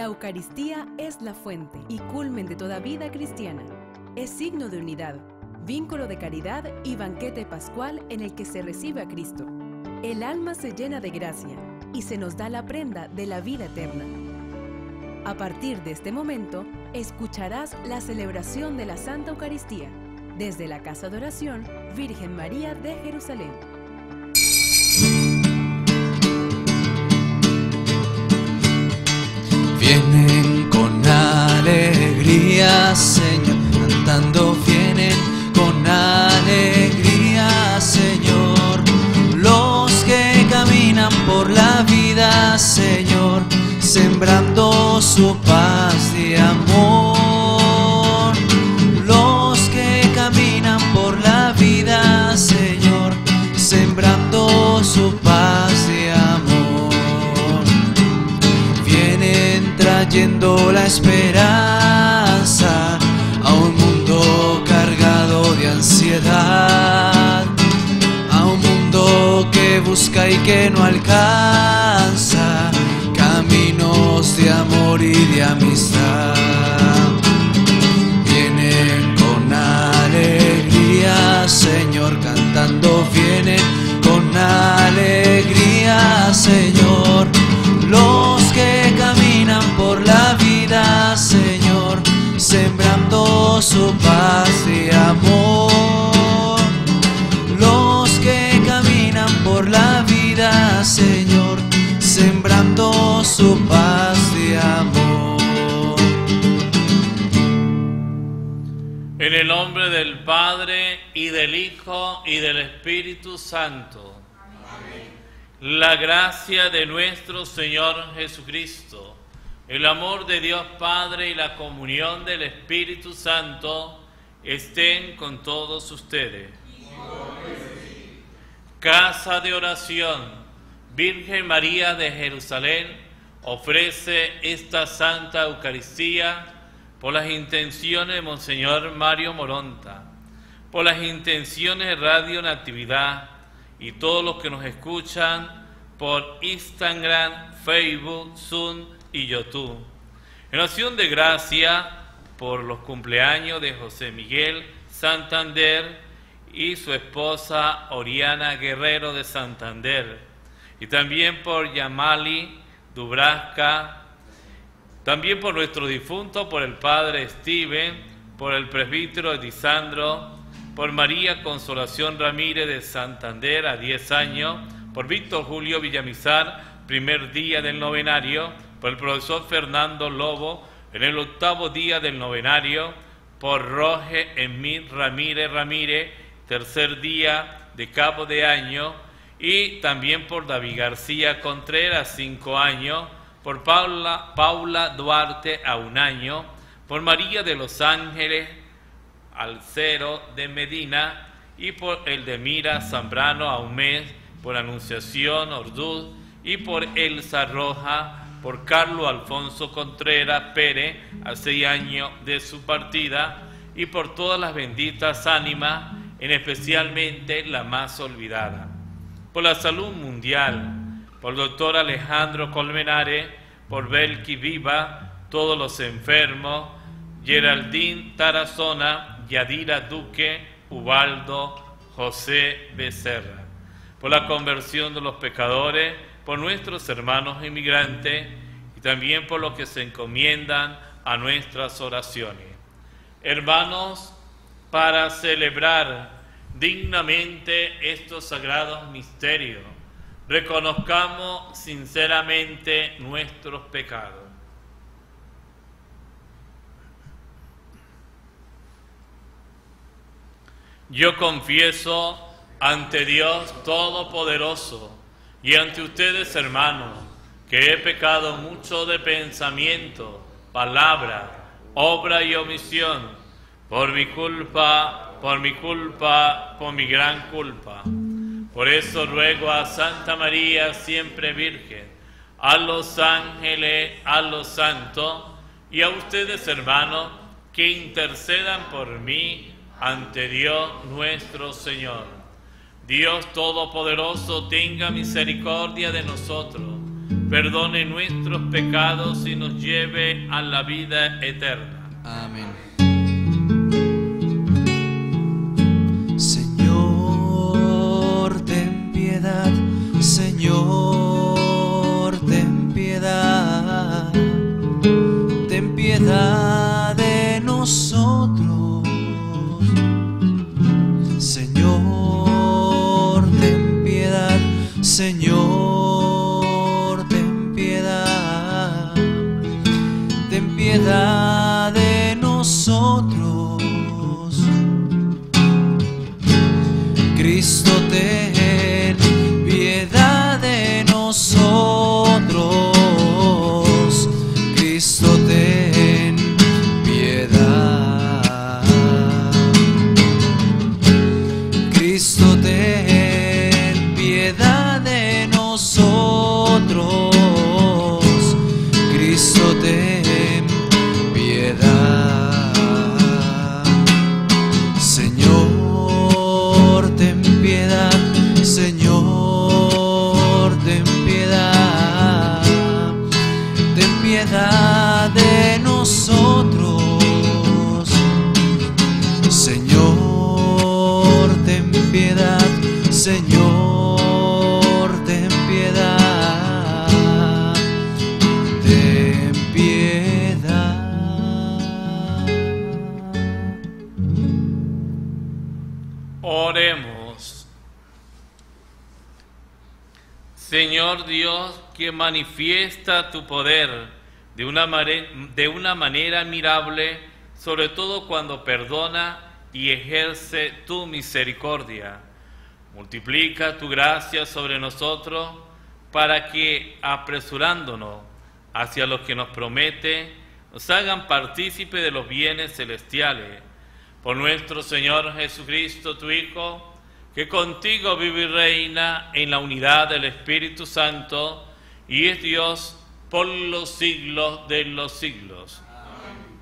Eucaristía es la fuente y culmen de toda vida cristiana. Es signo de unidad, vínculo de caridad y banquete pascual en el que se recibe a Cristo. El alma se llena de gracia y se nos da la prenda de la vida eterna. A partir de este momento, escucharás la celebración de la Santa Eucaristía desde la Casa de Oración Virgen María de Jerusalén. Vienen con alegría, Señor, cantando, vienen con alegría, Señor. Los que caminan por la vida, Señor, sembrando su paz de amor. Los que caminan por la vida, Señor, sembrando su paz de amor. Vienen trayendo la esperanza a un mundo cargado de ansiedad, a un mundo que busca y que no alcanza caminos de amor y de amistad. Vienen con alegría, Señor, cantando, vienen con alegría, Señor. Los que caminan por la vida, Señor, sembrando su paz de amor. Los que caminan por la vida, Señor, sembrando su paz de amor. En el nombre del Padre, y del Hijo, y del Espíritu Santo. La gracia de nuestro Señor Jesucristo, el amor de Dios Padre y la comunión del Espíritu Santo estén con todos ustedes. Casa de Oración Virgen María de Jerusalén ofrece esta Santa Eucaristía por las intenciones de Monseñor Mario Moronta, por las intenciones de Radio Natividad y todos los que nos escuchan por Instagram, Facebook, Zoom y YouTube. En acción de gracia por los cumpleaños de José Miguel Santander y su esposa Oriana Guerrero de Santander, y también por Yamali Dubrasca, también por nuestro difunto, por el padre Steven, por el presbítero Edisandro, por María Consolación Ramírez de Santander a 10 años, por Víctor Julio Villamizar, primer día del novenario, por el profesor Fernando Lobo en el 8º día del novenario, por Roge Emil Ramírez, tercer día de cabo de año, y también por David García Contreras, 5 años, por Paula Duarte a 1 año, por María de los Ángeles Alcero de Medina y por Eldemira Zambrano a 1 mes, por Anunciación Orduz y por Elsa Roja, por Carlos Alfonso Contreras Pérez a 6 años de su partida, y por todas las benditas ánimas, en especialmente la más olvidada. Por la salud mundial, por el doctor Alejandro Colmenares, por Belki Viva, todos los enfermos, Geraldine Tarazona, Yadira Duque, Ubaldo, José Becerra. Por la conversión de los pecadores, por nuestros hermanos inmigrantes y también por los que se encomiendan a nuestras oraciones. Hermanos, para celebrar dignamente estos sagrados misterios, reconozcamos sinceramente nuestros pecados. Yo confieso ante Dios Todopoderoso y ante ustedes, hermanos, que he pecado mucho de pensamiento, palabra, obra y omisión, por mi culpa, por mi gran culpa. Por eso ruego a Santa María, siempre Virgen, a los ángeles, a los santos y a ustedes, hermanos, que intercedan por mí ante Dios nuestro Señor. Dios Todopoderoso tenga misericordia de nosotros, perdone nuestros pecados y nos lleve a la vida eterna. Amén. Señor, ten piedad. Señor, ten piedad. Ten piedad de nosotros. Señor, ten piedad. Señor, ten piedad. Ten piedad de nosotros. Cristo, ten piedad de nosotros. Cristo, ten piedad. Cristo, ten piedad de nosotros. Cristo, ten piedad. Señor, ten piedad. Señor, ten piedad. Ten piedad de nosotros. Señor, ten piedad. Señor, ten piedad. Ten piedad. Oremos. Señor Dios, que manifiesta tu poder de una manera admirable, sobre todo cuando perdona y ejerce tu misericordia. Multiplica tu gracia sobre nosotros para que, apresurándonos hacia lo que nos promete, nos hagan partícipe de los bienes celestiales. Por nuestro Señor Jesucristo, tu Hijo, que contigo vive y reina en la unidad del Espíritu Santo, y es Dios por los siglos de los siglos. Amén.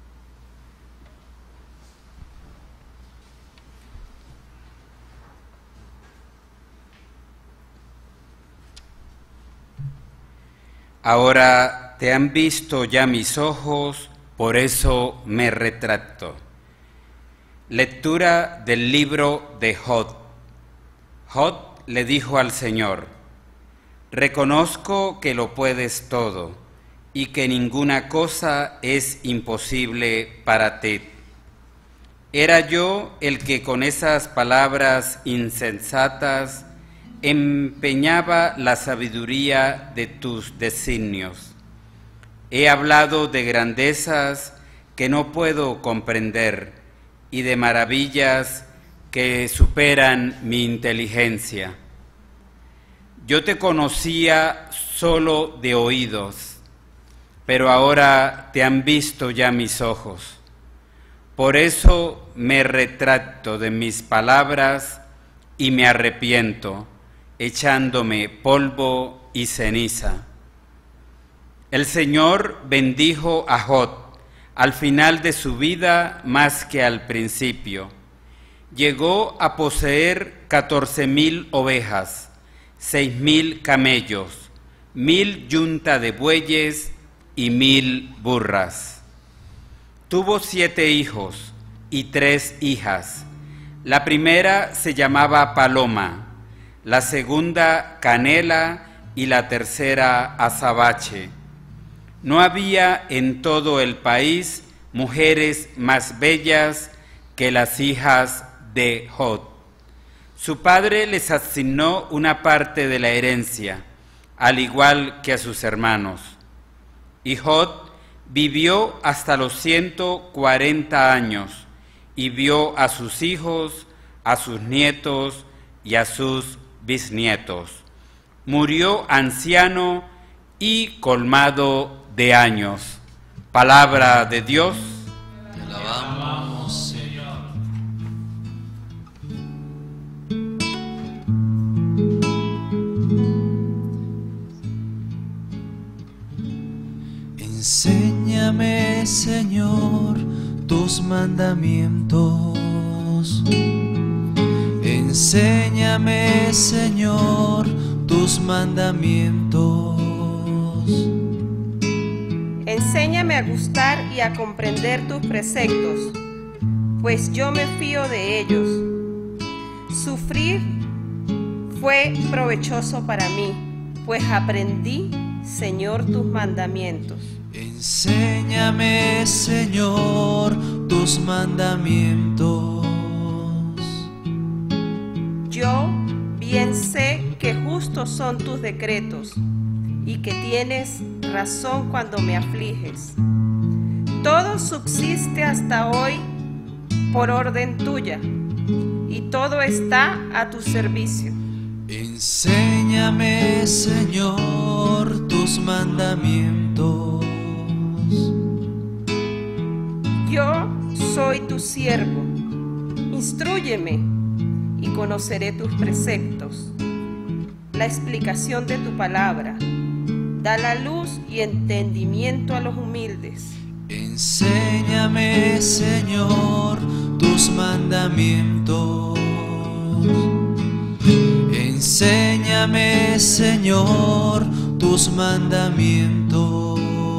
Ahora te han visto ya mis ojos, por eso me retracto. Lectura del libro de Job. Job le dijo al Señor: reconozco que lo puedes todo y que ninguna cosa es imposible para ti. Era yo el que con esas palabras insensatas empeñaba la sabiduría de tus designios. He hablado de grandezas que no puedo comprender y de maravillas que superan mi inteligencia. Yo te conocía solo de oídos, pero ahora te han visto ya mis ojos. Por eso me retracto de mis palabras y me arrepiento, echándome polvo y ceniza. El Señor bendijo a Job al final de su vida más que al principio. Llegó a poseer 14,000 ovejas, 6,000 camellos, 1,000 yunta de bueyes y 1,000 burras. Tuvo 7 hijos y 3 hijas. La primera se llamaba Paloma, la segunda Canela y la tercera Azabache. No había en todo el país mujeres más bellas que las hijas de Job. Su padre les asignó una parte de la herencia, al igual que a sus hermanos. Y Job vivió hasta los 140 años y vio a sus hijos, a sus nietos y a sus bisnietos. Murió anciano y colmado de años. Palabra de Dios. Te alabamos, Señor. Enséñame, Señor, tus mandamientos. Enséñame, Señor, tus mandamientos. Enséñame a gustar y a comprender tus preceptos, pues yo me fío de ellos. Sufrir fue provechoso para mí, pues aprendí, Señor, tus mandamientos. Enséñame, Señor, tus mandamientos. Yo bien sé que justos son tus decretos y que tienes razón cuando me afliges. Todo subsiste hasta hoy por orden tuya y todo está a tu servicio. Enséñame, Señor, tus mandamientos. Yo soy tu siervo, instrúyeme y conoceré tus preceptos. La explicación de tu palabra da la luz y entendimiento a los humildes. Enséñame, Señor, tus mandamientos. Enséñame, Señor, tus mandamientos.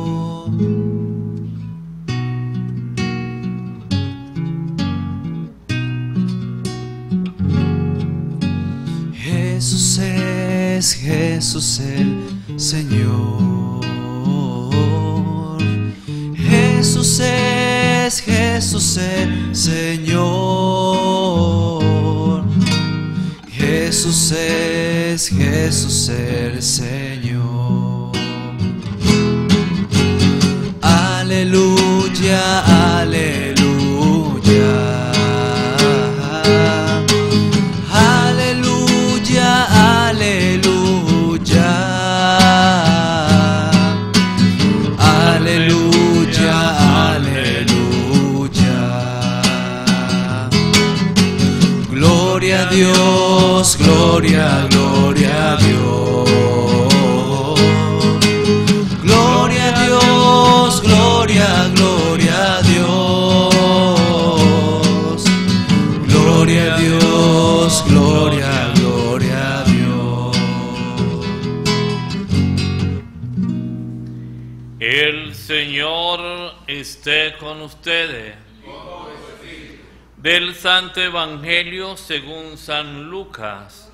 Jesús el Señor. Jesús el Señor. Jesús el Señor. Aleluya, aleluya. Aleluya, aleluya. Aleluya, aleluya. Gloria a Dios, gloria, gloria a Dios. Gloria a Dios, gloria, gloria a Dios. Gloria a Dios, gloria, gloria a Dios. El Señor esté con ustedes. Del Santo Evangelio según San Lucas.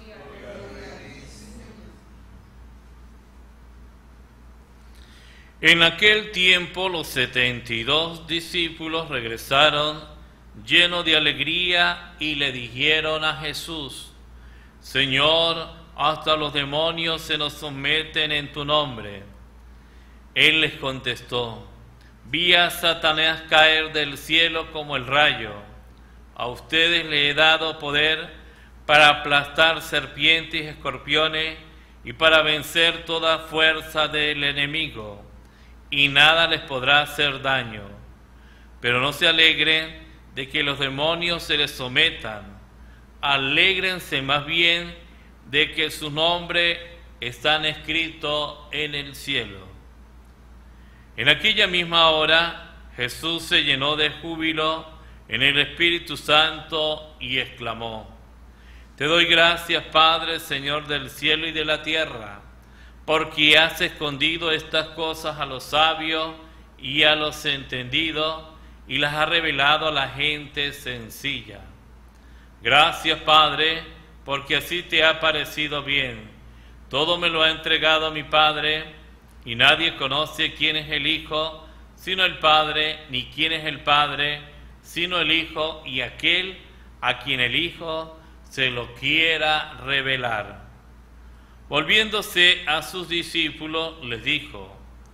En aquel tiempo los 72 discípulos regresaron llenos de alegría y le dijeron a Jesús: Señor, hasta los demonios se nos someten en tu nombre. Él les contestó: vi a Satanás caer del cielo como el rayo. A ustedes le he dado poder para aplastar serpientes y escorpiones y para vencer toda fuerza del enemigo, y nada les podrá hacer daño. Pero no se alegren de que los demonios se les sometan. Alégrense más bien de que su nombre están escritos en el cielo. En aquella misma hora Jesús se llenó de júbilo en el Espíritu Santo y exclamó: Te doy gracias, Padre, Señor del cielo y de la tierra, porque has escondido estas cosas a los sabios y a los entendidos y las has revelado a la gente sencilla. Gracias, Padre, porque así te ha parecido bien. Todo me lo ha entregado mi Padre, y nadie conoce quién es el Hijo sino el Padre, ni quién es el Padre sino el Hijo y aquel a quien el Hijo se lo quiera revelar. Volviéndose a sus discípulos, les dijo: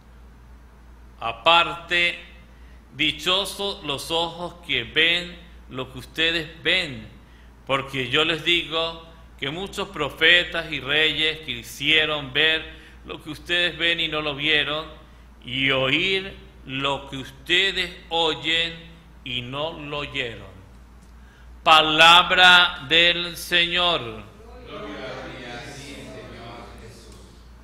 aparte, dichosos los ojos que ven lo que ustedes ven, porque yo les digo que muchos profetas y reyes quisieron ver lo que ustedes ven y no lo vieron, y oír lo que ustedes oyen y no lo oyeron. Palabra del Señor. Gloria a ti, Señor Jesús.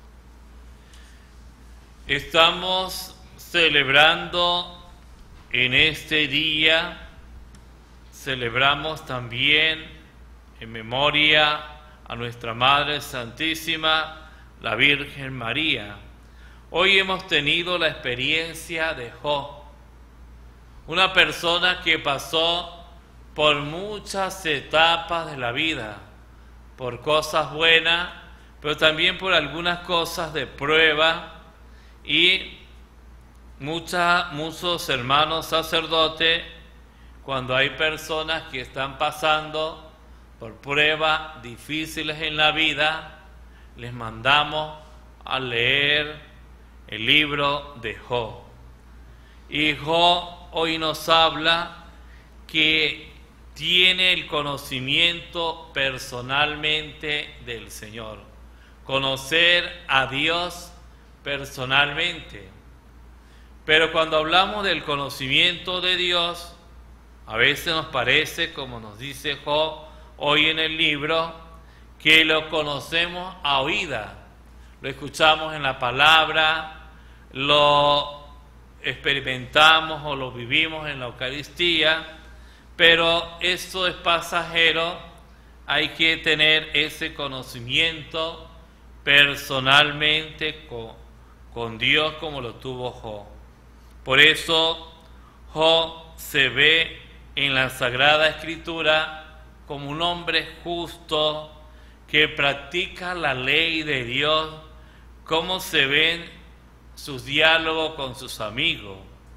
Estamos celebrando en este día, celebramos también en memoria a nuestra Madre Santísima, la Virgen María. Hoy hemos tenido la experiencia de Job, una persona que pasó por muchas etapas de la vida, por cosas buenas, pero también por algunas cosas de prueba, y muchos hermanos sacerdotes, cuando hay personas que están pasando por pruebas difíciles en la vida, les mandamos a leer el libro de Job. Y Job hoy nos habla que tiene el conocimiento personalmente del Señor, conocer a Dios personalmente. Pero cuando hablamos del conocimiento de Dios, a veces nos parece, como nos dice Job hoy en el libro, que lo conocemos a oídas, lo escuchamos en la palabra, lo experimentamos o lo vivimos en la Eucaristía, pero eso es pasajero. Hay que tener ese conocimiento personalmente con Dios como lo tuvo Job. Por eso Job se ve en la Sagrada Escritura como un hombre justo que practica la ley de Dios, como se ven sus diálogos con sus amigos.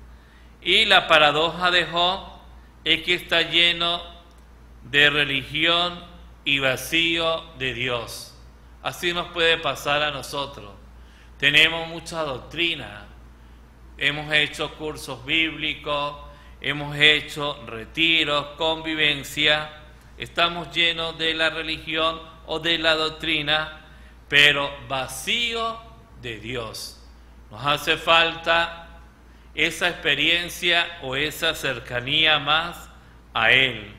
Y la paradoja de Job es que está lleno de religión y vacío de Dios. Así nos puede pasar a nosotros. Tenemos mucha doctrina, hemos hecho cursos bíblicos, hemos hecho retiros, convivencia, estamos llenos de la religión o de la doctrina, pero vacío de Dios. Nos hace falta esa experiencia o esa cercanía más a Él.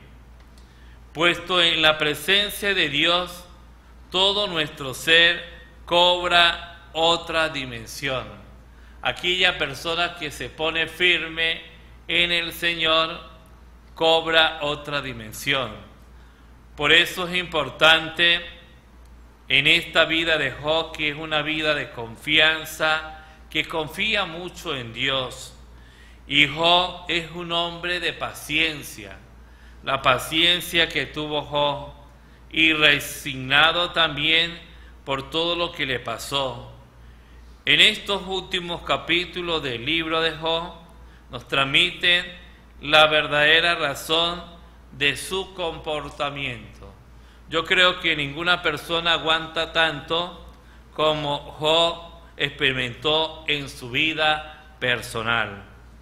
Puesto en la presencia de Dios, todo nuestro ser cobra otra dimensión. Aquella persona que se pone firme en el Señor cobra otra dimensión. Por eso es importante en esta vida de Job, que es una vida de confianza, que confía mucho en Dios. Y Job es un hombre de paciencia, la paciencia que tuvo Job, y resignado también por todo lo que le pasó. En estos últimos capítulos del libro de Job nos transmiten la verdadera razón de su comportamiento. Yo creo que ninguna persona aguanta tanto como Job experimentó en su vida personal.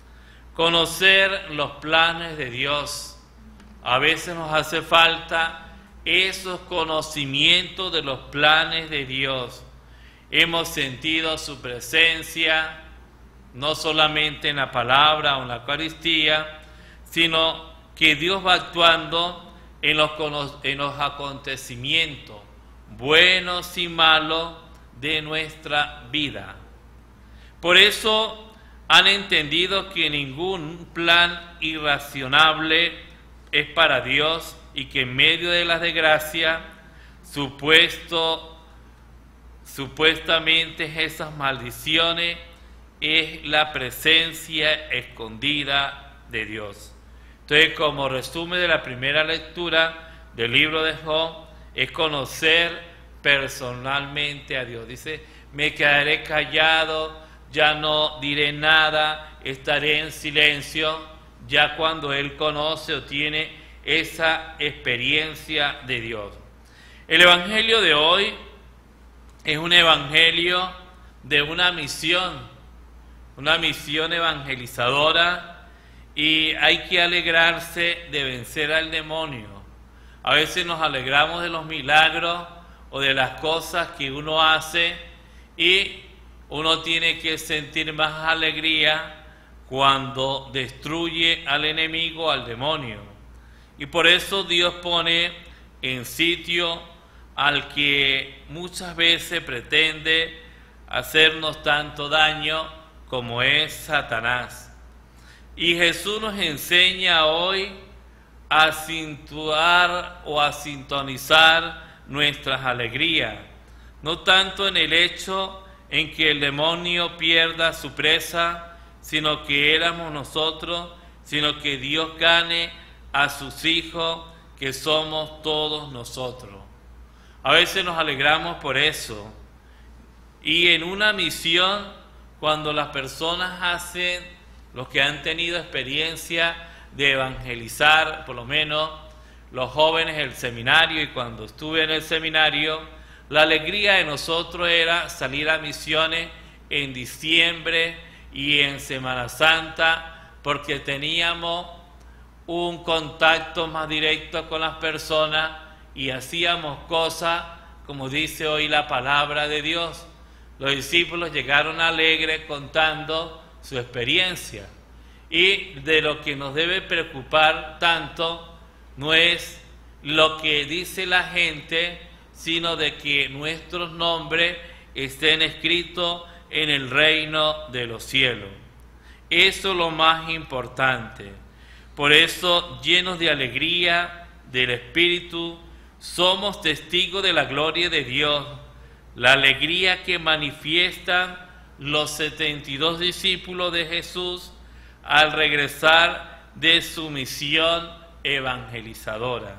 Conocer los planes de Dios. A veces nos hace falta esos conocimientos de los planes de Dios. Hemos sentido su presencia, no solamente en la palabra o en la Eucaristía, sino que Dios va actuando en los acontecimientos, buenos y malos, de nuestra vida. Por eso han entendido que ningún plan irrazonable es para Dios, y que en medio de la desgracia, supuestamente esas maldiciones, es la presencia escondida de Dios. Entonces, como resumen de la primera lectura del libro de Job, es conocer personalmente a Dios. Dice, me quedaré callado, ya no diré nada, estaré en silencio, ya cuando él conoce o tiene esa experiencia de Dios. El evangelio de hoy es un evangelio de una misión evangelizadora, y hay que alegrarse de vencer al demonio. A veces nos alegramos de los milagros o de las cosas que uno hace, y uno tiene que sentir más alegría cuando destruye al enemigo, al demonio. Y por eso Dios pone en sitio al que muchas veces pretende hacernos tanto daño, como es Satanás. Y Jesús nos enseña hoy a acentuar o a sintonizar nuestras alegrías, no tanto en el hecho en que el demonio pierda su presa, sino que éramos nosotros, sino que Dios gane a sus hijos, que somos todos nosotros. A veces nos alegramos por eso. Y en una misión, cuando las personas hacen, los que han tenido experiencia de evangelizar, por lo menos los jóvenes del seminario, y cuando estuve en el seminario, la alegría de nosotros era salir a misiones en diciembre y en Semana Santa, porque teníamos un contacto más directo con las personas y hacíamos cosas como dice hoy la palabra de Dios. Los discípulos llegaron alegres contando su experiencia, y de lo que nos debe preocupar tanto no es lo que dice la gente, sino de que nuestros nombres estén escritos en el reino de los cielos. Eso es lo más importante. Por eso, llenos de alegría del Espíritu, somos testigos de la gloria de Dios, la alegría que manifiestan los 72 discípulos de Jesús al regresar de su misión evangelizadora.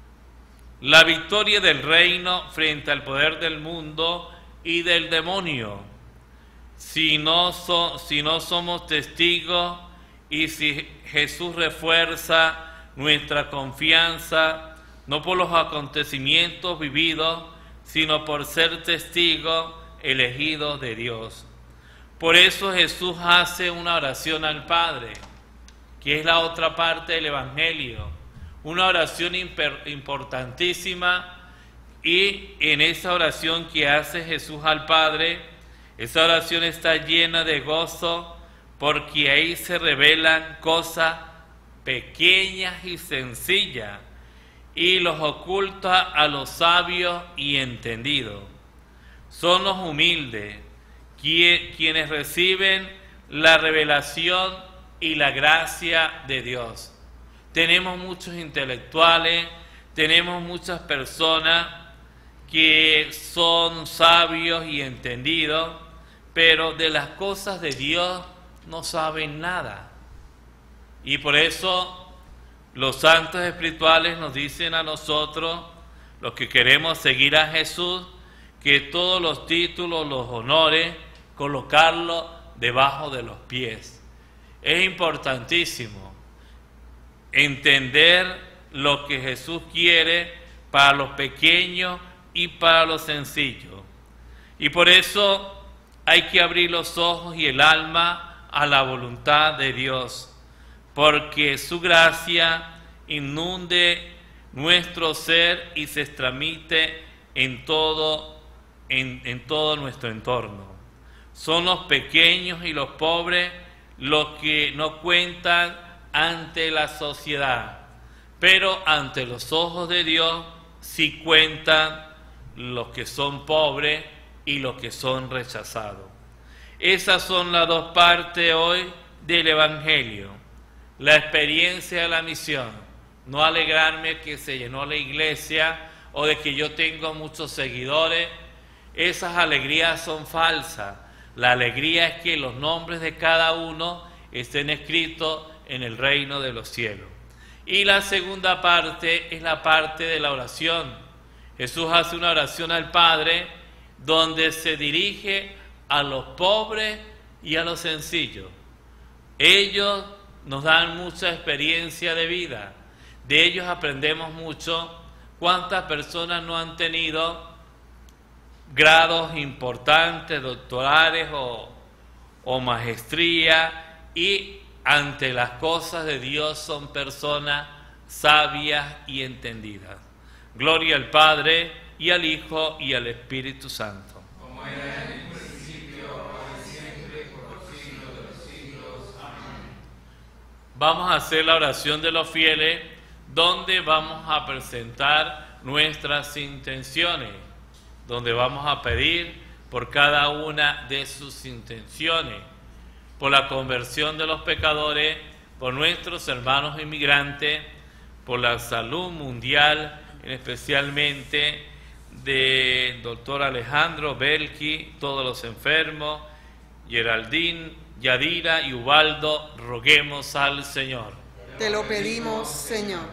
La victoria del reino frente al poder del mundo y del demonio. Si no somos testigos y si Jesús refuerza nuestra confianza, no por los acontecimientos vividos, sino por ser testigos elegidos de Dios. Por eso Jesús hace una oración al Padre, que es la otra parte del Evangelio, una oración importantísima, y en esa oración que hace Jesús al Padre, esa oración está llena de gozo, porque ahí se revelan cosas pequeñas y sencillas, y los oculta a los sabios y entendidos. Son los humildes quienes reciben la revelación y la gracia de Dios. Tenemos muchos intelectuales, tenemos muchas personas que son sabios y entendidos, pero de las cosas de Dios no saben nada. Y por eso los santos espirituales nos dicen a nosotros, los que queremos seguir a Jesús, que todos los títulos, los honores, colocarlos debajo de los pies. Es importantísimo entender lo que Jesús quiere para los pequeños y para los sencillos. Y por eso hay que abrir los ojos y el alma a la voluntad de Dios, porque su gracia inunde nuestro ser y se tramite en todo nuestro entorno. Son los pequeños y los pobres los que no cuentan ante la sociedad, pero ante los ojos de Dios sí cuentan los que son pobres y los que son rechazados. Esas son las dos partes hoy del Evangelio. La experiencia de la misión, no alegrarme que se llenó la iglesia o de que yo tengo muchos seguidores. Esas alegrías son falsas. La alegría es que los nombres de cada uno estén escritos en el reino de los cielos. Y la segunda parte es la parte de la oración. Jesús hace una oración al Padre donde se dirige a los pobres y a los sencillos. Ellos nos dan mucha experiencia de vida, de ellos aprendemos mucho. ¿Cuántas personas no han tenido grados importantes, doctorales o maestría, y ante las cosas de Dios son personas sabias y entendidas? Gloria al Padre, y al Hijo, y al Espíritu Santo. Como era en el principio, ahora y siempre, por los siglos de los siglos. Amén. Vamos a hacer la oración de los fieles, donde vamos a presentar nuestras intenciones, donde vamos a pedir por cada una de sus intenciones, por la conversión de los pecadores, por nuestros hermanos inmigrantes, por la salud mundial, especialmente de doctor Alejandro Belki, todos los enfermos, Geraldine, Yadira y Ubaldo, roguemos al Señor. Te lo pedimos, Señor.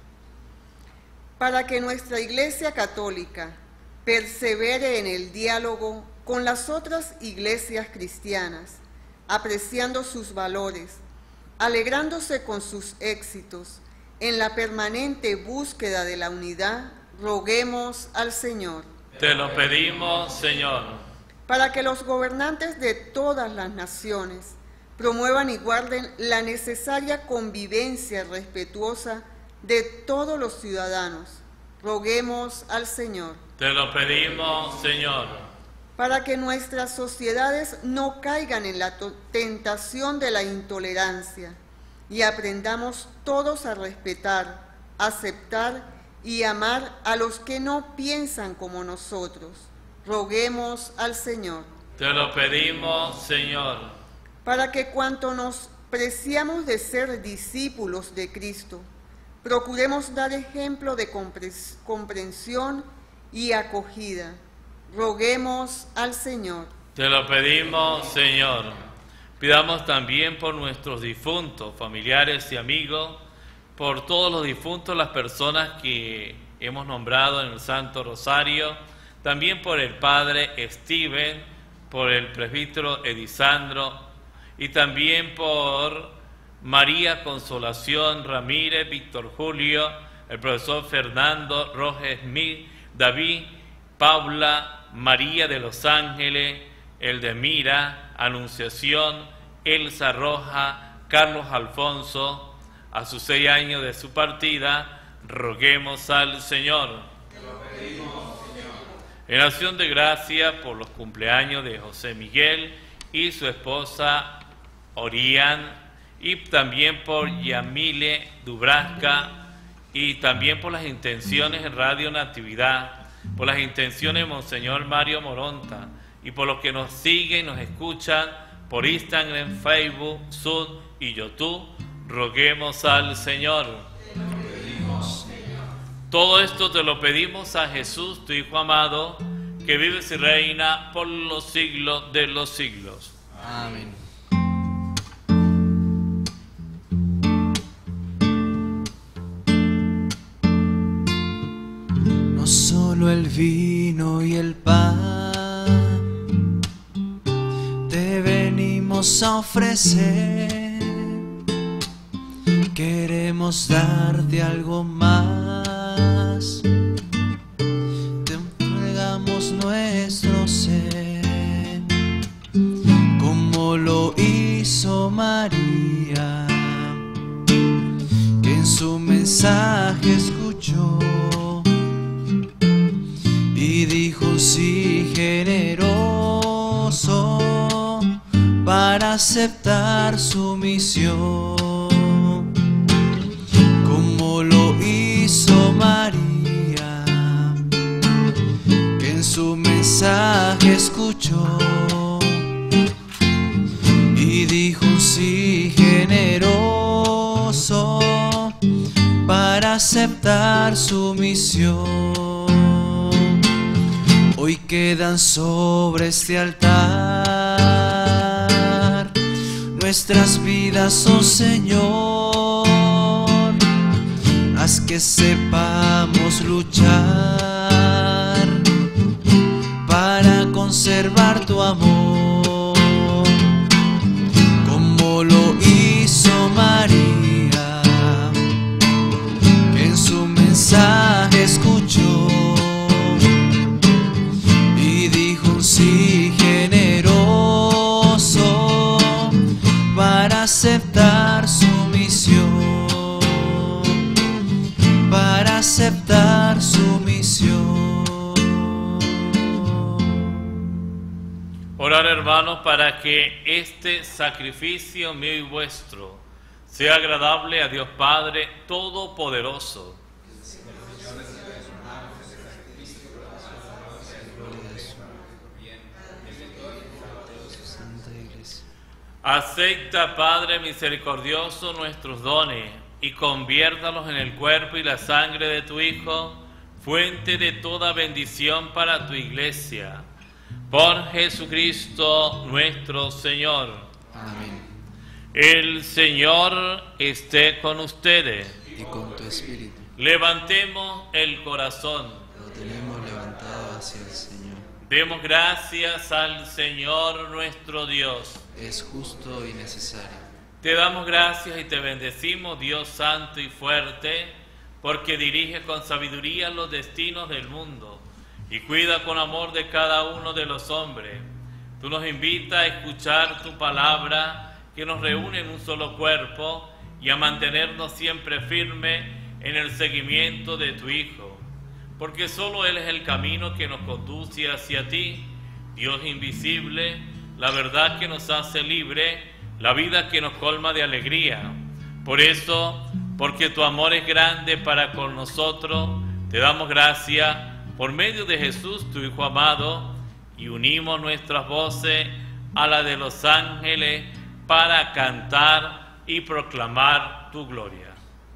Para que nuestra Iglesia Católica persevere en el diálogo con las otras iglesias cristianas, apreciando sus valores, alegrándose con sus éxitos, en la permanente búsqueda de la unidad, roguemos al Señor. Te lo pedimos, Señor. Para que los gobernantes de todas las naciones promuevan y guarden la necesaria convivencia respetuosa de todos los ciudadanos, roguemos al Señor. Te lo pedimos, Señor. Para que nuestras sociedades no caigan en la tentación de la intolerancia y aprendamos todos a respetar, aceptar y amar a los que no piensan como nosotros, roguemos al Señor. Te lo pedimos, Señor. Para que cuanto nos preciamos de ser discípulos de Cristo, procuremos dar ejemplo de comprensión y acogida, roguemos al Señor. Te lo pedimos, Señor. Pidamos también por nuestros difuntos, familiares y amigos, por todos los difuntos, las personas que hemos nombrado en el Santo Rosario, también por el Padre Steven, por el presbítero Edisandro y también por María Consolación Ramírez, Víctor Julio, el profesor Fernando Rojas Smith, David, Paula, María de los Ángeles, Eldemira, Anunciación, Elsa Roja, Carlos Alfonso. A sus 6 años de su partida, roguemos al Señor. Te lo pedimos, Señor. En acción de gracia por los cumpleaños de José Miguel y su esposa Orián, y también por Yamile Dubrasca, y también por las intenciones en Radio Natividad, por las intenciones de Monseñor Mario Moronta, y por los que nos siguen y nos escuchan por Instagram, Facebook, Zoom y YouTube, roguemos al Señor. Te lo pedimos, Señor. Todo esto te lo pedimos a Jesús, tu Hijo amado, que vives y reina por los siglos de los siglos. Amén. No solo el vino y el pan te venimos a ofrecer, queremos darte algo más, te entregamos nuestro ser, como lo hizo María, que en su mensaje escuchó y dijo un sí generoso para aceptar su misión. Como lo hizo María, que en su mensaje escuchó y dijo un sí generoso para aceptar su misión. Hoy quedan sobre este altar nuestras vidas, oh Señor. Haz que sepamos luchar para conservar tu amor, como lo hizo María, que en su mensaje escuchó y dijo un sí generoso para aceptar su misión. Para aceptar su misión. Orar, hermanos, para que este sacrificio mío y vuestro sea agradable a Dios Padre Todopoderoso. Acepta, Padre misericordioso, nuestros dones y conviértalos en el cuerpo y la sangre de tu Hijo, fuente de toda bendición para tu iglesia. Por Jesucristo nuestro Señor. Amén. El Señor esté con ustedes. Y con tu espíritu. Levantemos el corazón. Lo tenemos levantado hacia el Señor. Demos gracias al Señor nuestro Dios. Es justo y necesario. Te damos gracias y te bendecimos, Dios santo y fuerte, porque dirige con sabiduría los destinos del mundo y cuida con amor de cada uno de los hombres. Tú nos invitas a escuchar tu palabra, que nos reúne en un solo cuerpo, y a mantenernos siempre firmes en el seguimiento de tu Hijo, porque solo Él es el camino que nos conduce hacia ti, Dios invisible, la verdad que nos hace libre, la vida que nos colma de alegría. Por eso, porque tu amor es grande para con nosotros, te damos gracias por medio de Jesús, tu Hijo amado, y unimos nuestras voces a la de los ángeles para cantar y proclamar tu gloria.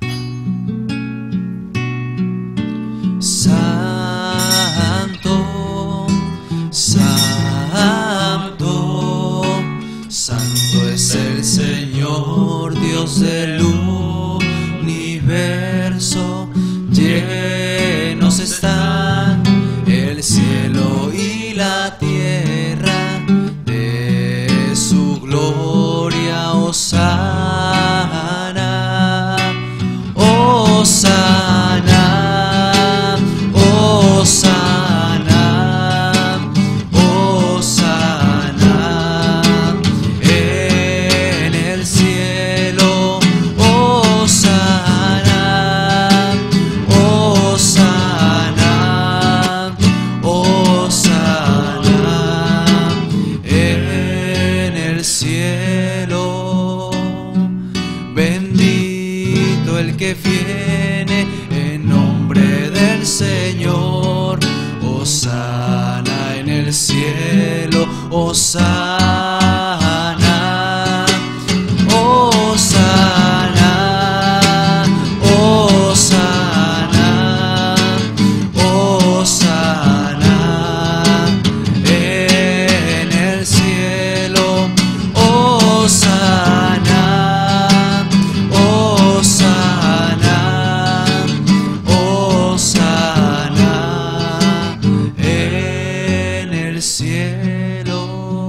Santo, santo, santo es el Señor, Dios del universo. Llenos están el cielo y la tierra de su gloria. Hosana, Hosana, Hosana, Hosana en el cielo. Hosana, Hosana, Hosana en el cielo. Bendito el que viene en nombre del Señor. Hosana en el cielo. Hosana, Hosana, Hosana, Hosana en el cielo. Hosana, Hosana, Hosana en el cielo.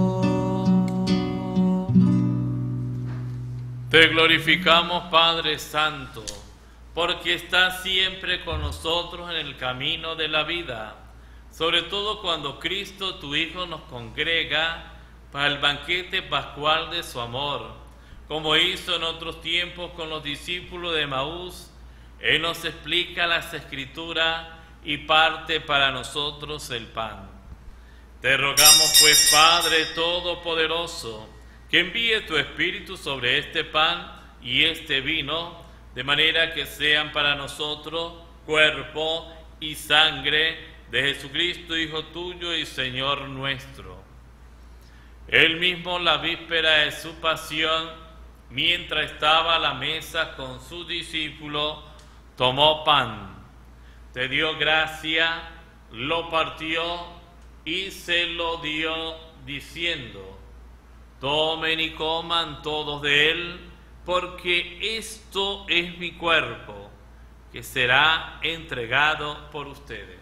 Te glorificamos, Padre Santo, porque estás siempre con nosotros en el camino de la vida, sobre todo cuando Cristo, tu Hijo, nos congrega para el banquete pascual de su amor, como hizo en otros tiempos con los discípulos de Emaús. Él nos explica las Escrituras y parte para nosotros el pan. Te rogamos pues, Padre Todopoderoso, que envíe tu Espíritu sobre este pan y este vino, de manera que sean para nosotros cuerpo y sangre de Jesucristo, Hijo tuyo y Señor nuestro. Él mismo, la víspera de su pasión, mientras estaba a la mesa con sus discípulos, tomó pan, te dio gracia, lo partió y se lo dio diciendo: tomen y coman todos de él, porque esto es mi cuerpo, que será entregado por ustedes.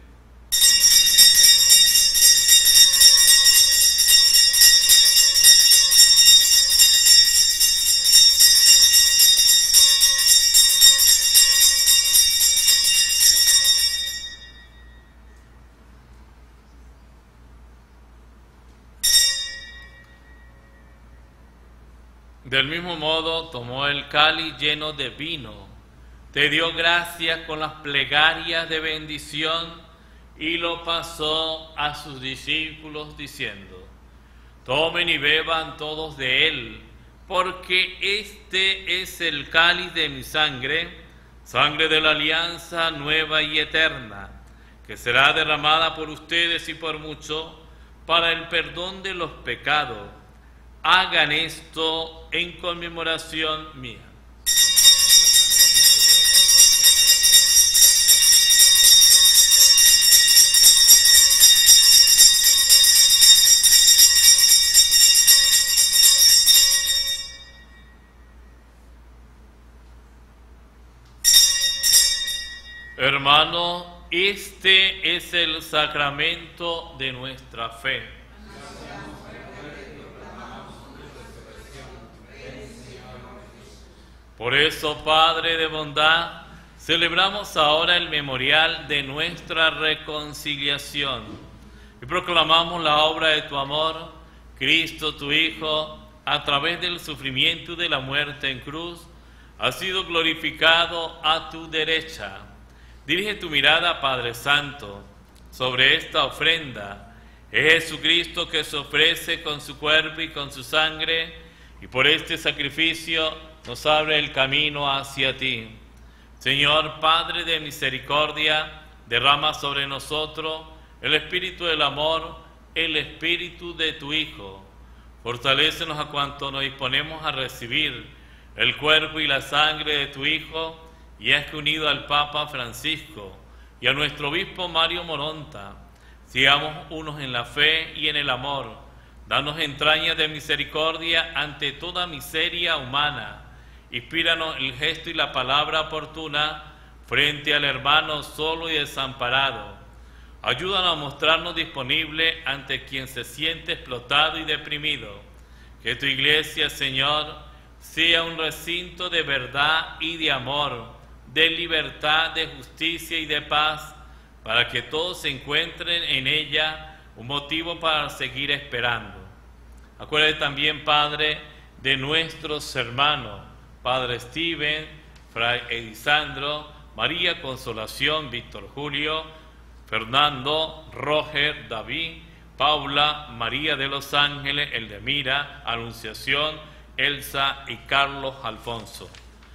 Del mismo modo tomó el cáliz lleno de vino, te dio gracias con las plegarias de bendición y lo pasó a sus discípulos diciendo: tomen y beban todos de él, porque este es el cáliz de mi sangre, sangre de la alianza nueva y eterna, que será derramada por ustedes y por muchos para el perdón de los pecados. Hagan esto en conmemoración mía. Hermano, este es el sacramento de nuestra fe. Por eso, Padre de bondad, celebramos ahora el memorial de nuestra reconciliación y proclamamos la obra de tu amor, Cristo tu Hijo, a través del sufrimiento y de la muerte en cruz, ha sido glorificado a tu derecha. Dirige tu mirada, Padre Santo, sobre esta ofrenda. Es Jesucristo que se ofrece con su cuerpo y con su sangre, y por este sacrificio nos abre el camino hacia ti. Señor, Padre de misericordia, derrama sobre nosotros el espíritu del amor, el espíritu de tu Hijo. Fortalécenos a cuanto nos disponemos a recibir el cuerpo y la sangre de tu Hijo, y haz que unido al Papa Francisco y a nuestro obispo Mario Moronta, sigamos unos en la fe y en el amor. Danos entrañas de misericordia ante toda miseria humana. Inspíranos el gesto y la palabra oportuna frente al hermano solo y desamparado. Ayúdanos a mostrarnos disponibles ante quien se siente explotado y deprimido. Que tu iglesia, Señor, sea un recinto de verdad y de amor, de libertad, de justicia y de paz, para que todos encuentren en ella un motivo para seguir esperando. Acuérdate también, Padre, de nuestros hermanos, Padre Steven, Fray Edisandro, María Consolación, Víctor Julio, Fernando, Roger, David, Paula, María de los Ángeles, Eldemira, Anunciación, Elsa y Carlos Alfonso,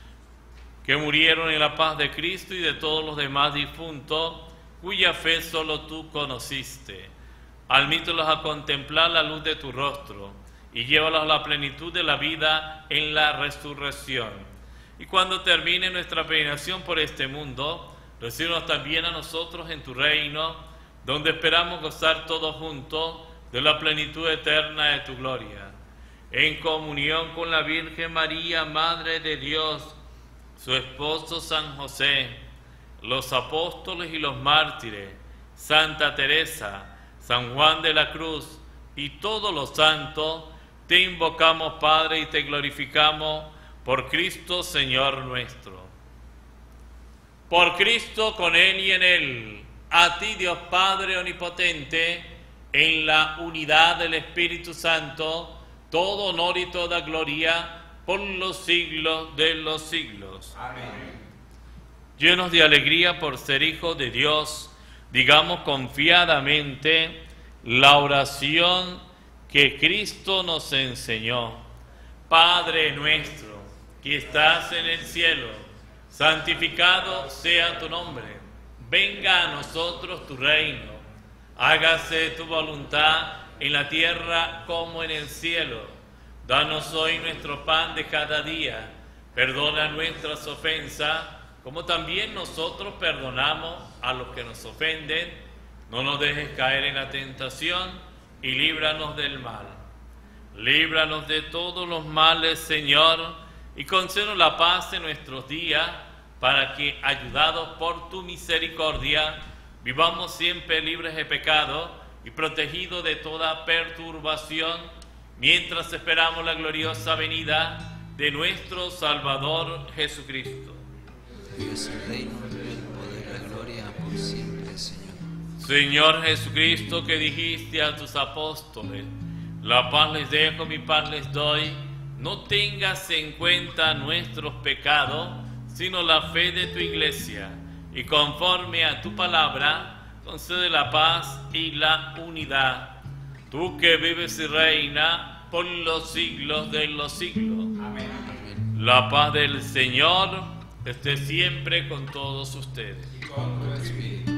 que murieron en la paz de Cristo, y de todos los demás difuntos, cuya fe solo tú conociste. Admítelos a contemplar la luz de tu rostro, y llévalos a la plenitud de la vida en la resurrección. Y cuando termine nuestra peregrinación por este mundo, recíbenos también a nosotros en tu reino, donde esperamos gozar todos juntos de la plenitud eterna de tu gloria. En comunión con la Virgen María, Madre de Dios, su esposo San José, los apóstoles y los mártires, Santa Teresa, San Juan de la Cruz y todos los santos, te invocamos, Padre, y te glorificamos por Cristo, Señor nuestro. Por Cristo, con Él y en Él, a ti, Dios Padre omnipotente, en la unidad del Espíritu Santo, todo honor y toda gloria por los siglos de los siglos. Amén. Llenos de alegría por ser hijos de Dios, digamos confiadamente la oración que Cristo nos enseñó. Padre nuestro, que estás en el cielo, santificado sea tu nombre. Venga a nosotros tu reino. Hágase tu voluntad en la tierra como en el cielo. Danos hoy nuestro pan de cada día. Perdona nuestras ofensas, como también nosotros perdonamos a los que nos ofenden. No nos dejes caer en la tentación y líbranos del mal. Líbranos de todos los males, Señor, y concédenos la paz en nuestros días, para que, ayudados por tu misericordia, vivamos siempre libres de pecado y protegidos de toda perturbación, mientras esperamos la gloriosa venida de nuestro Salvador Jesucristo. Tuyo es el reino, el poder y la gloria por siempre, Señor. Señor Jesucristo, que dijiste a tus apóstoles: la paz les dejo, mi paz les doy, no tengas en cuenta nuestros pecados, sino la fe de tu iglesia, y conforme a tu palabra, concede la paz y la unidad. Tú que vives y reinas por los siglos de los siglos. Amén. La paz del Señor esté siempre con todos ustedes. Y con tu espíritu.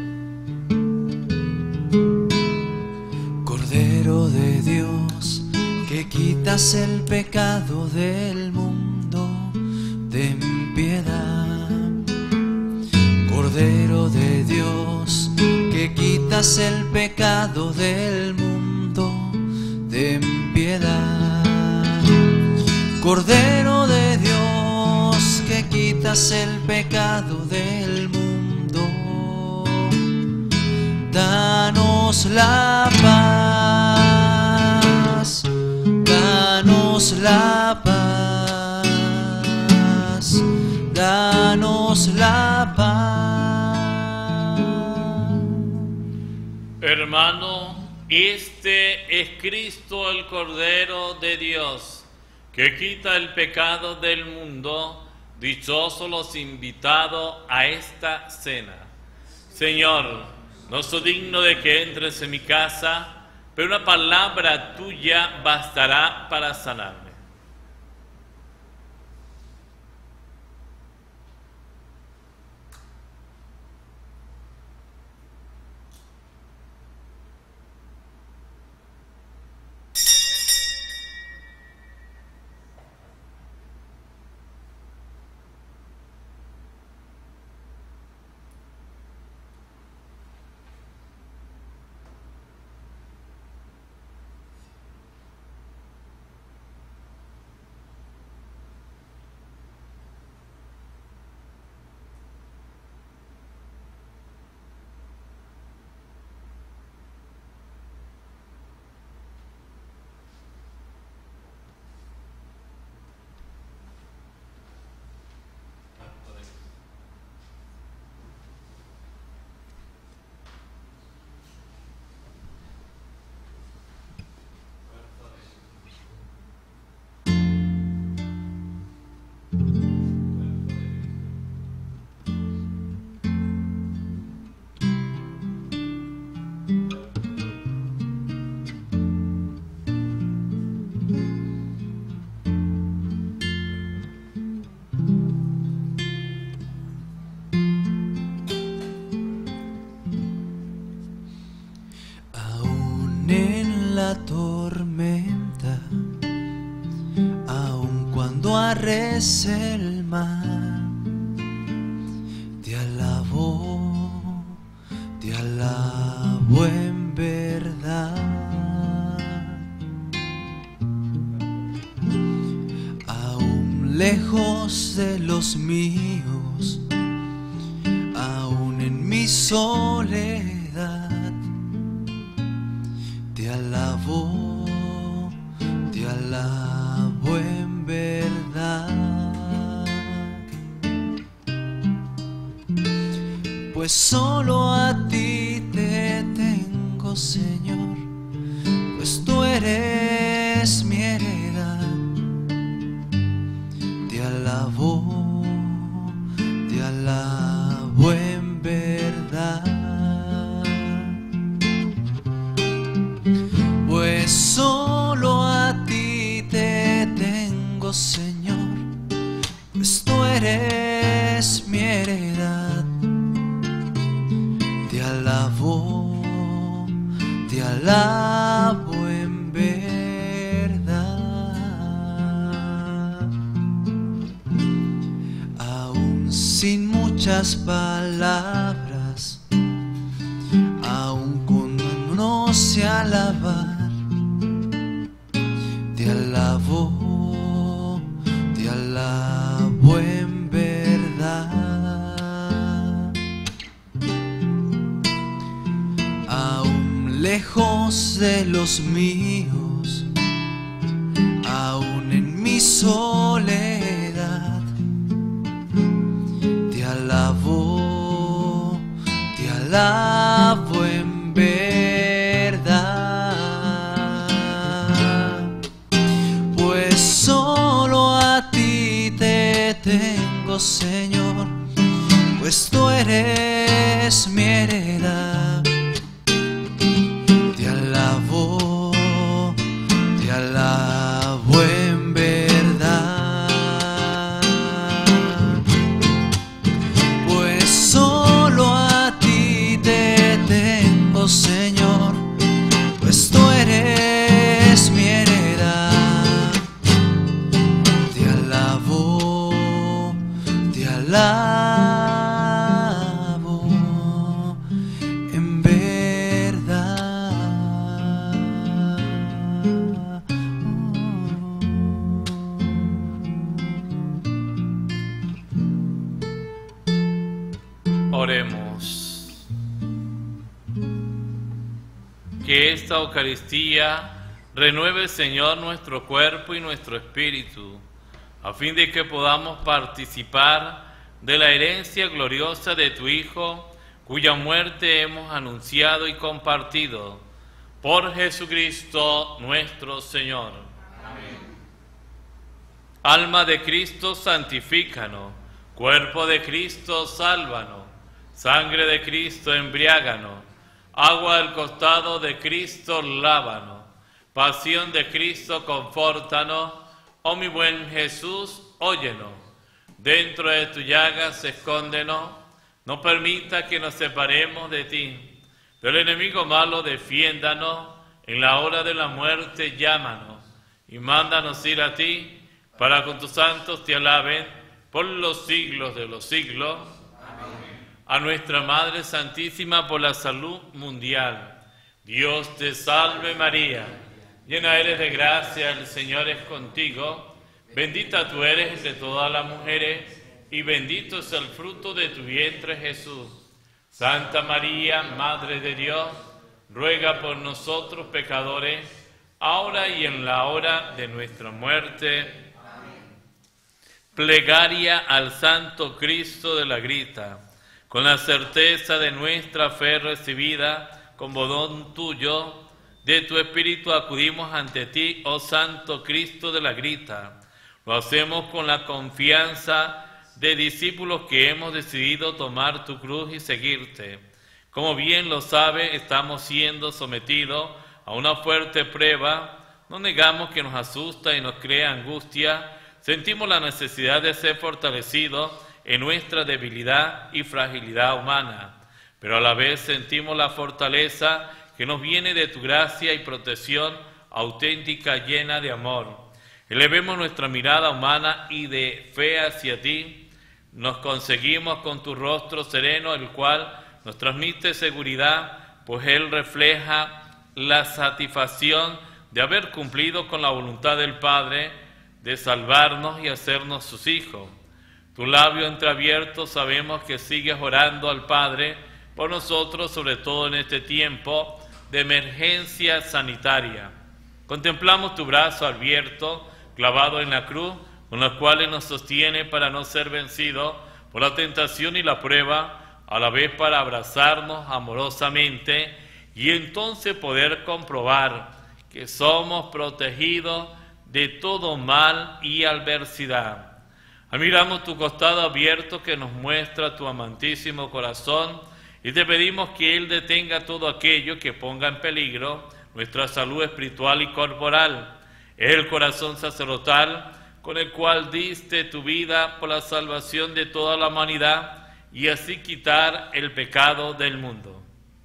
Cordero de Dios, que quitas el pecado del mundo, ten piedad. Cordero de Dios, que quitas el pecado del mundo, ten piedad. Cordero de Dios, que quitas el pecado del mundo, Danos la paz, danos la paz, danos la paz. Hermano, este es Cristo, el Cordero de Dios, que quita el pecado del mundo. Dichosos los invitados a esta cena. Señor, no soy digno de que entres en mi casa, pero una palabra tuya bastará para sanarme. En la tormenta, aun cuando arrece el mar, te alabo en verdad. Aun lejos de los míos, aun en mi soledad, te alabo en verdad. Pues solo a ti te tengo, Señor, pues tú eres mi heredad. Te alabo en verdad. Pues solo a ti te tengo, Señor, pues tú eres mi heredad. Te alabo en verdad. Aún sin muchas palabras, aún cuando no sé alabar, te alabo en verdad. Aún lejos de los míos, aún en mi soledad, te alabo en verdad. Pues solo a ti te tengo, Señor, pues tú eres mi heredad. Te alabo en verdad. Pues solo a ti te tengo, Señor, pues tú eres mi heredad. Te alabo en verdad. Oremos. que esta Eucaristía renueve, Señor, nuestro cuerpo y nuestro espíritu, a fin de que podamos participar de la herencia gloriosa de tu Hijo, cuya muerte hemos anunciado y compartido. Por Jesucristo nuestro Señor. Amén. Alma de Cristo, santifícanos. Cuerpo de Cristo, sálvanos. Sangre de Cristo, embriáganos. Agua del costado de Cristo, lávanos. Pasión de Cristo, confórtanos. Oh mi buen Jesús, óyenos. Dentro de tu llagas, escóndenos. No permita que nos separemos de ti. Del enemigo malo, defiéndanos. En la hora de la muerte, llámanos. Y mándanos ir a ti, para con tus santos te alaben por los siglos de los siglos. Amén. A nuestra Madre Santísima, por la salud mundial. Dios te salve María, llena eres de gracia, el Señor es contigo. Bendita tú eres entre todas las mujeres, y bendito es el fruto de tu vientre, Jesús. Santa María, Madre de Dios, ruega por nosotros pecadores, ahora y en la hora de nuestra muerte. Amén. Plegaria al Santo Cristo de la Grita. Con la certeza de nuestra fe recibida como don tuyo, de tu Espíritu acudimos ante ti, oh Santo Cristo de la Grita. Lo hacemos con la confianza de discípulos que hemos decidido tomar tu cruz y seguirte. Como bien lo sabe, estamos siendo sometidos a una fuerte prueba. No negamos que nos asusta y nos crea angustia. Sentimos la necesidad de ser fortalecidos en nuestra debilidad y fragilidad humana, pero a la vez sentimos la fortaleza que nos viene de tu gracia y protección auténtica, llena de amor. Elevemos nuestra mirada humana y de fe hacia ti. Nos conseguimos con tu rostro sereno, el cual nos transmite seguridad, pues él refleja la satisfacción de haber cumplido con la voluntad del Padre, de salvarnos y hacernos sus hijos. Tu labio entreabierto sabemos que sigues orando al Padre por nosotros, sobre todo en este tiempo de emergencia sanitaria. Contemplamos tu brazo abierto, clavado en la cruz, con los cuales nos sostiene para no ser vencidos por la tentación y la prueba, a la vez para abrazarnos amorosamente y entonces poder comprobar que somos protegidos de todo mal y adversidad. Admiramos tu costado abierto que nos muestra tu amantísimo corazón y te pedimos que Él detenga todo aquello que ponga en peligro nuestra salud espiritual y corporal. Es el corazón sacerdotal con el cual diste tu vida por la salvación de toda la humanidad y así quitar el pecado del mundo.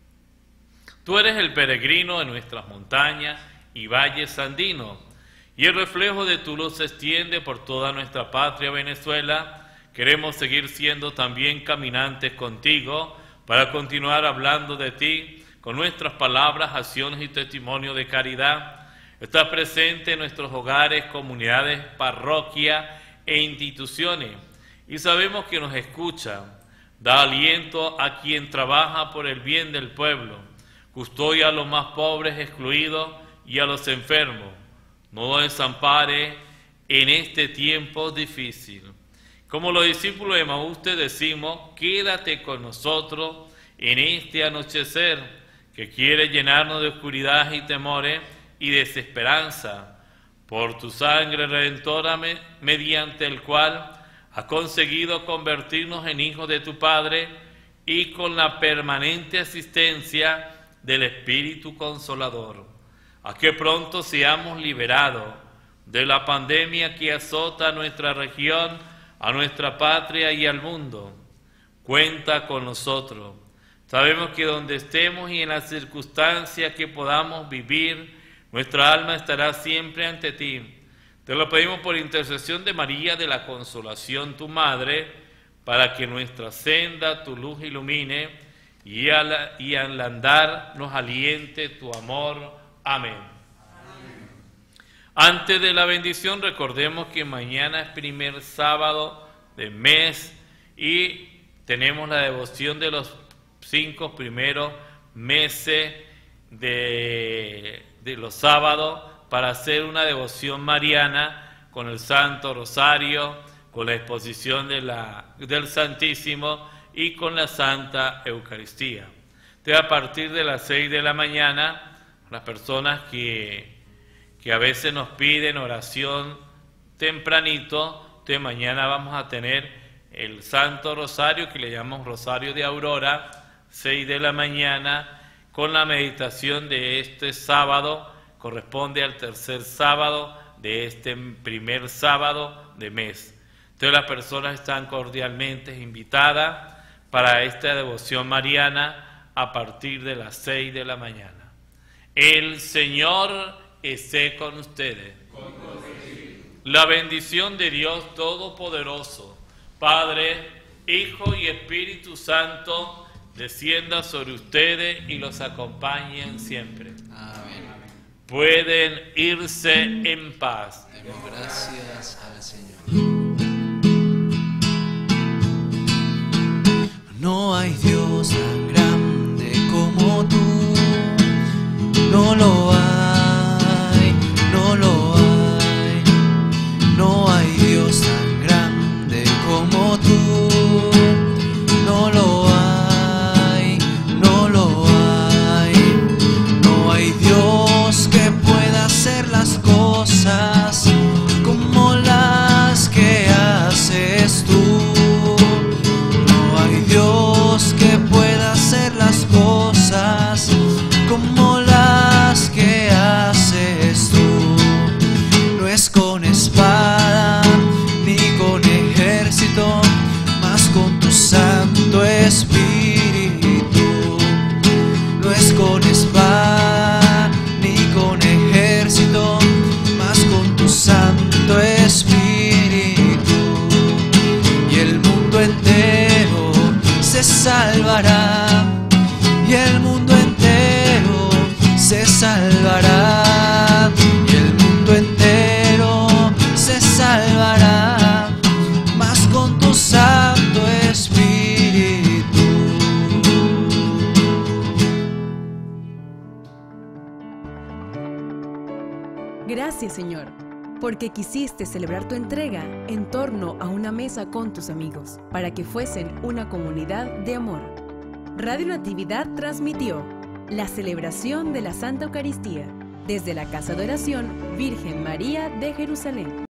Tú eres el peregrino de nuestras montañas y valles andinos, y el reflejo de tu luz se extiende por toda nuestra patria Venezuela. Queremos seguir siendo también caminantes contigo para continuar hablando de ti con nuestras palabras, acciones y testimonio de caridad. Estás presente en nuestros hogares, comunidades, parroquias e instituciones, y sabemos que nos escucha. Da aliento a quien trabaja por el bien del pueblo. Custodia a los más pobres, excluidos y a los enfermos. No desampare en este tiempo difícil. Como los discípulos de Emaús te decimos, quédate con nosotros en este anochecer que quiere llenarnos de oscuridad y temores y desesperanza, por tu sangre redentora mediante el cual has conseguido convertirnos en hijos de tu Padre y con la permanente asistencia del Espíritu Consolador, a que pronto seamos liberados de la pandemia que azota a nuestra región, a nuestra patria y al mundo. Cuenta con nosotros. Sabemos que donde estemos y en las circunstancias que podamos vivir, nuestra alma estará siempre ante ti. Te lo pedimos por intercesión de María de la Consolación, tu Madre, para que nuestra senda tu luz ilumine y al andar nos aliente tu amor. Amén. Antes de la bendición, recordemos que mañana es primer sábado del mes y tenemos la devoción de los 5 primeros meses de los sábados para hacer una devoción mariana con el Santo Rosario, con la exposición del Santísimo y con la Santa Eucaristía. Entonces, a partir de las 6 de la mañana, las personas que a veces nos piden oración tempranito, entonces mañana vamos a tener el Santo Rosario, que le llamamos Rosario de Aurora, 6 de la mañana, con la meditación de este sábado, corresponde al tercer sábado de este primer sábado de mes. Entonces las personas están cordialmente invitadas para esta devoción mariana a partir de las 6 de la mañana. El Señor esté con ustedes. La bendición de Dios Todopoderoso, Padre, Hijo y Espíritu Santo, descienda sobre ustedes y los acompañen siempre. Amén. Pueden irse en paz. Demos gracias al Señor. No hay Dios tan grande como tú, no lo hay, no lo hay. No hay Dios tan grande como tú, no lo hay, no lo hay. No hay Dios que pueda hacer las cosas como las que haces tú. Dios que pueda hacer las cosas como las que haces tú. No es con espada ni con ejército, mas con tu Santo Espíritu. No es con espada ni con ejército, mas con tu Santo Espíritu. Y el mundo entero se salvará, y el mundo entero se salvará, y el mundo entero se salvará, mas con tu Santo Espíritu. Gracias, Señor, porque quisiste celebrar tu entrega en torno a una mesa con tus amigos, para que fuesen una comunidad de amor. Radio Natividad transmitió la celebración de la Santa Eucaristía desde la Casa de Oración Virgen María de Jerusalén.